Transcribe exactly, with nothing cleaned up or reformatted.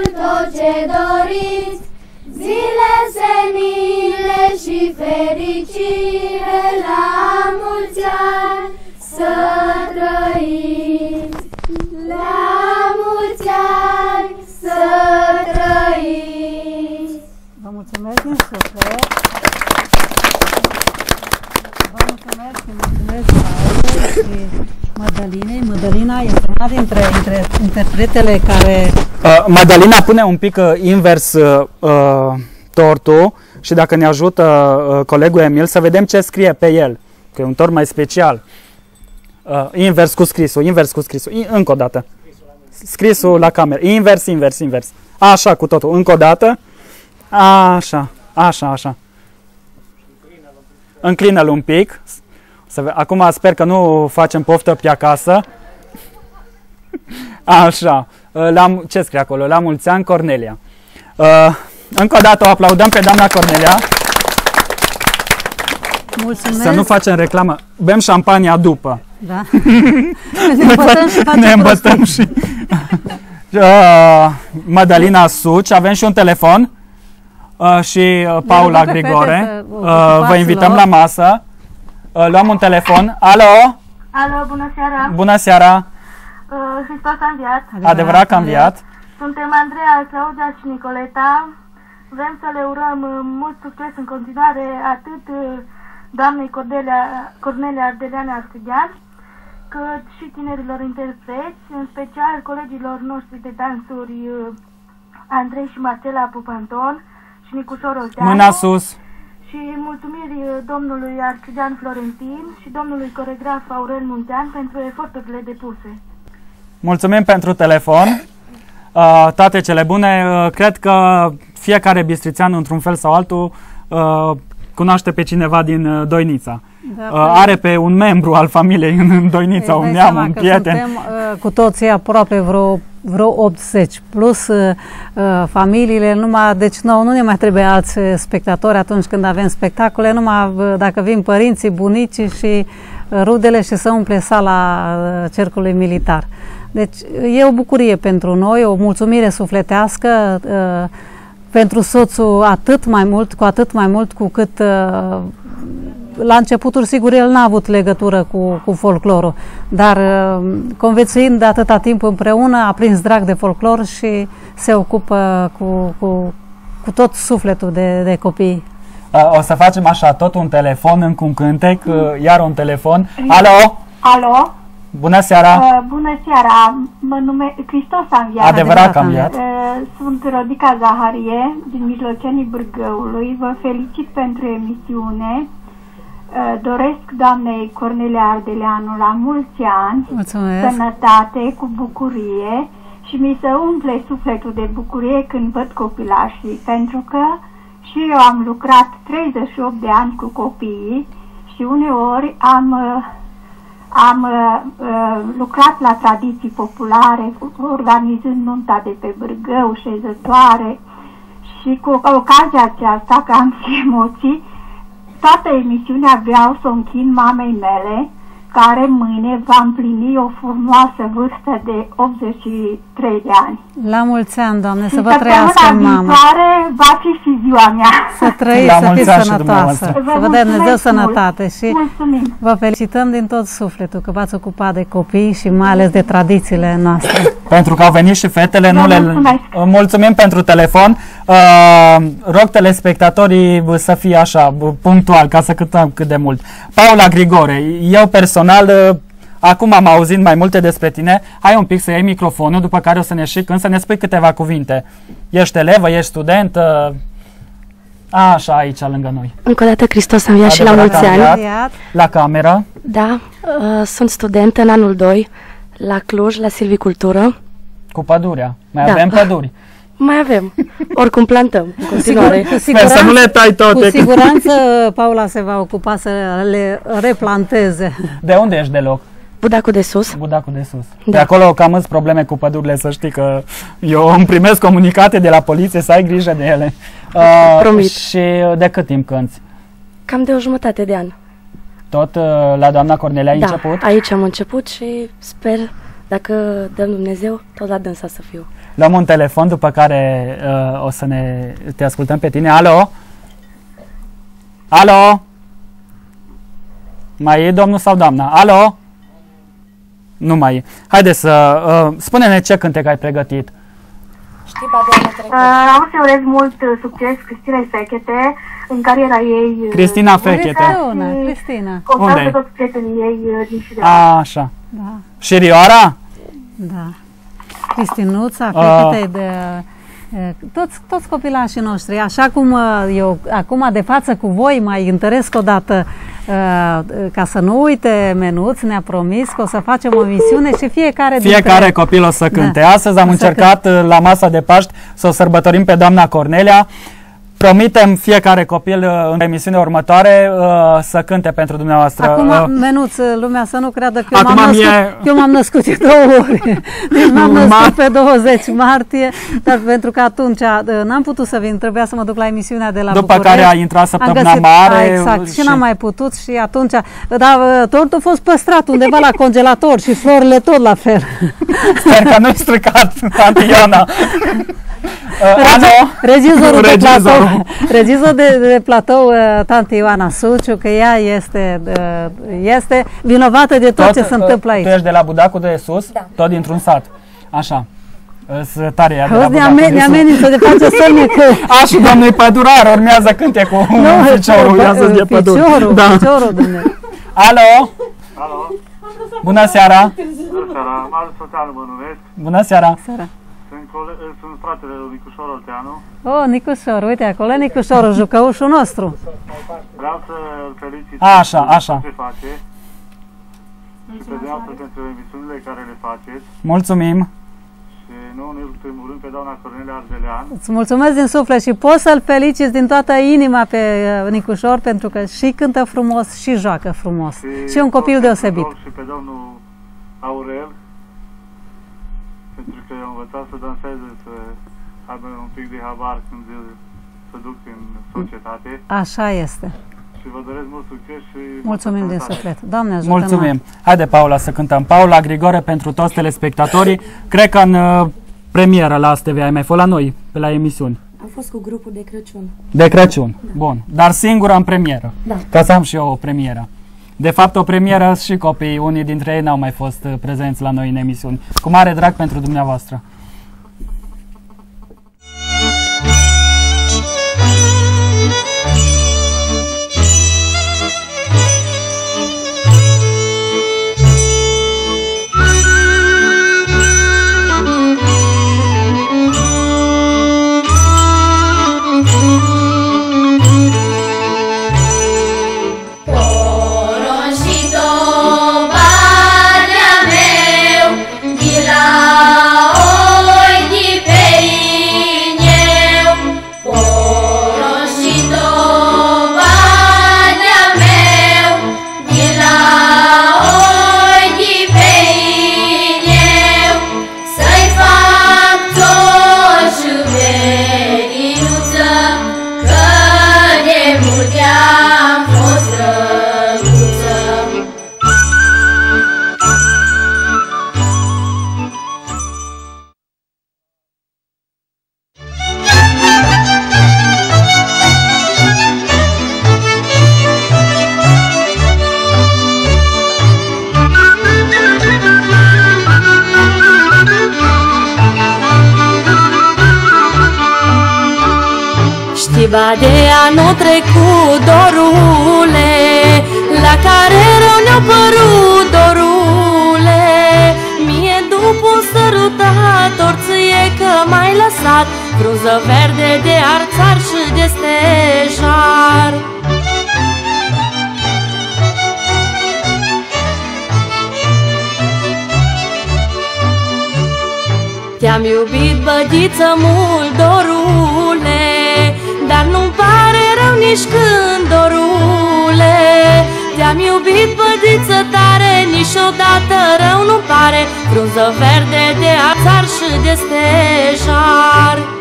tot ce doriți, zile senile și fericire, la mulți ani să trăiți, la mulți ani să trăiți. Vă mulțumesc din suflet. Vă mulțumesc și mulțumesc Paulei și Mădălinei. Mădălina este una dintre, dintre interpretele care... Uh, Mădălina pune un pic uh, invers uh, tortul și dacă ne ajută uh, colegul Emil să vedem ce scrie pe el, că e un tort mai special. Uh, invers cu scrisul, invers cu scrisul. I încă o dată. Scrisul la cameră. Invers, invers, invers. Așa cu totul. Încă o dată. Așa, așa, așa. Înclină-l un pic. Acum sper că nu facem poftă pe acasă. Așa. La, ce scrie acolo? La mulți ani, Cornelia. Uh, încă o dată o aplaudăm pe doamna Cornelia. Mulțumesc. Să nu facem reclamă. Bem șampania după. Da. Ne îmbătăm și facem Ne îmbătăm și... uh, Mădălina Suci. Avem și un telefon. Uh, și uh, Paula Grigore. Uh, vă invităm la masă. Uh, luăm un telefon. Alo? Alo, bună seara! Bună seara! Uh, Hristos a înviat! Adevărat, Adevărat că a înviat! Suntem Andreea, Claudia și Nicoleta. Vrem să le urăm uh, mult succes în continuare atât uh, doamnei Cordelia, Cornelia Ardeleanu Arcădean, cât și tinerilor interpreți, în special colegilor noștri de dansuri uh, Andrei și Marcela Pupanton și Nicușor Olteanu. Mâna sus! Și mulțumiri domnului Arcidean Florentin și domnului coregraf Aurel Muntean pentru eforturile depuse. Mulțumim pentru telefon. Uh, toate cele bune. Uh, cred că fiecare bistrițean, într-un fel sau altul, uh, cunoaște pe cineva din uh, Doinița. Da, uh, are pe un membru al familiei în Doinița, un neam, un prieten. Suntem uh, cu toții aproape vreo, vreo optzeci, plus uh, familiile, numai, deci nou, nu ne mai trebuie alți spectatori atunci când avem spectacole, numai uh, dacă vin părinții, bunicii și uh, rudele și să umple sala uh, cercului militar. Deci e o bucurie pentru noi, o mulțumire sufletească uh, pentru soțul atât mai mult, cu atât mai mult cu cât uh, la începuturi, sigur, el n-a avut legătură cu, cu folclorul, dar conviețuind de atâta timp împreună, a prins drag de folclor și se ocupă cu, cu, cu tot sufletul de, de copii. O să facem așa, tot un telefon, încă un cântec, iar un telefon. Alo? Alo? Bună seara! Uh, bună seara! Mă nume Hristos a înviat. Adevărat că a înviat. Uh, sunt Rodica Zaharie, din Mijlocenii Bârgăului. Vă felicit pentru emisiune. Doresc doamnei Cornelia Ardeleanu la mulți ani, mulțumesc, sănătate, cu bucurie și mi se umple sufletul de bucurie când văd copilașii, pentru că și eu am lucrat treizeci și opt de ani cu copiii și uneori am, am uh, lucrat la tradiții populare, organizând nunta de pe Bârgău, șezătoare, și cu ocazia aceasta, că am și emoții, toată emisiunea vreau să o închin mamei mele, care mâine va împlini o frumoasă vârstă de optzeci și trei de ani. La mulți ani, Doamne, și să vă trăiască, mamă. Va fi și ziua mea. Să trăiți, să fiți sănătoasă. Să vă dea Dumnezeu sănătate. Și mulțumim. Vă felicităm din tot sufletul că v-ați ocupat de copii și mai ales de tradițiile noastre. Pentru că au venit și fetele, nu le... Mulțumim pentru telefon. Uh, rog telespectatorii să fie așa, punctual, ca să cântăm cât de mult. Paula Grigore, eu personal, uh, acum am auzit mai multe despre tine. Hai un pic să iei microfonul, după care o să ne și când să ne spui câteva cuvinte. Ești elevă, ești student? Uh, așa, aici, lângă noi. Încă o dată Hristos a înviat și la mulți ani. La cameră. Da, uh, sunt student în anul doi la Cluj, la Silvicultură. Cu pădurea. Mai da. avem păduri. Mai avem. Oricum plantăm în continuare. Cu siguranță, să nu le tai toate. Cu siguranță Paula se va ocupa să le replanteze. De unde ești deloc? Budacul de Sus. Budacul de Sus. Da. De acolo cam îți probleme cu pădurile, să știi că eu îmi primesc comunicate de la poliție să ai grijă de ele. Uh, Promit. Și de cât timp cânti? Cam de o jumătate de an. Tot uh, la doamna Cornelia ai da, început? Aici am început și sper, dacă dăm Dumnezeu, tot la dânsa să fiu. Luăm un telefon, după care uh, o să ne te ascultăm pe tine. Alo? Alo? Mai e domnul sau doamna? Alo? Nu mai e. Haideți să... Uh, spune-ne ce cântec ai pregătit. Știi, Vreau să urez mult succes Cristinei Fechete, în cariera ei. Cristina Fechete. Bună, Cristina. Unde? Pe toți prietenii ei din Șireoara. A, așa. Da. Șirioara? Da. Cristinuța, Fechete, de... Toți, toți copilașii noștri, așa cum eu acum de față cu voi mai întăresc odată, ca să nu uite, Menuț ne-a promis că o să facem o misiune și fiecare Fiecare dintre... copil o să cânte. Da. Astăzi am O încercat cânt. la masa de Paști să o sărbătorim pe doamna Cornelia. Promitem fiecare copil în emisiunea următoare uh, să cânte pentru dumneavoastră. Acum, uh, Menuț, lumea să nu creadă că eu m-am Acum născut, mie... eu m-am născut de două ori. Deci m-am născut pe douăzeci martie, dar pentru că atunci n-am putut să vin, trebuia să mă duc la emisiunea de la După București. care a intrat Săptămâna găsit, Mare. A, exact, și, și n-am mai putut și atunci, dar tortul a fost păstrat undeva la congelator și florile tot la fel. Sper că nu-i stricat, tanti Ioana. Uh, Regi, regizorul, de regizorul. platou, regizor de, de platou, uh, tanti Ioana Suciu, că ea este, uh, este vinovată de tot, tot ce se întâmplă aici. Tu ești de la Budacul de sus? Da. Tot dintr-un sat. Așa. Sunt tare ea de la Auzi, Budacul de ne sus. amenință de face semne că... A, și domnul pădurar urmează cântecul. Nu, Piciorul, ia să-ți e pădur. Piciorul, Da. piciorul, Dumnezeu. Alo? Alo? Bună seara! Bună seara, Marius Soteanu mă numesc. Bună seara! Seara. Sunt, cole- sunt fratele lui Nicușor Olteanu. Oh, Nicușor, uite acolo, Nicușorul, jucăușul nostru. Vreau să îl felicit Așa, pentru așa. ce face și pe dumneavoastră pentru emisiunile care le faceți Mulțumim! și nu în ultimul rând pe doamna Cornelia Ardelean. Îți mulțumesc din suflet și poți să-l feliciți din toată inima pe uh, Nicușor, pentru că și cântă frumos și joacă frumos. Și e un copil deosebit. Și pe domnul Aurel, pentru că i-am învățat să danseze, să aibă un pic de habar când se duc în societate. Așa este. Și vă doresc mult succes și Mulțumim din suflet. Doamne ajută. Mulțumim! Haide, Paula, să cântăm. Paula Grigore pentru toți telespectatorii. Cred că în uh, premieră la A S T V ai mai fost la noi, pe la emisiuni. Am fost cu grupul de Crăciun. De Crăciun. Da. Bun. Dar singură în premieră. Da. Ca să am și eu o premieră. De fapt, o premieră și copiii, unii dintre ei n-au mai fost uh, prezenți la noi în emisiuni. Cu mare drag pentru dumneavoastră. De anul trecut, dorule, la care rău ne-a părut, dorule. Mie după un sărutator ție că m-ai lăsat frunză verde de arțar și de stejar. Te-am iubit, bădiță, mult, dorule, dar nu-mi pare rău nici când, dorule. Te-am iubit, bădiță, tare, niciodată rău nu pare frunză verde de arțar și de stejar.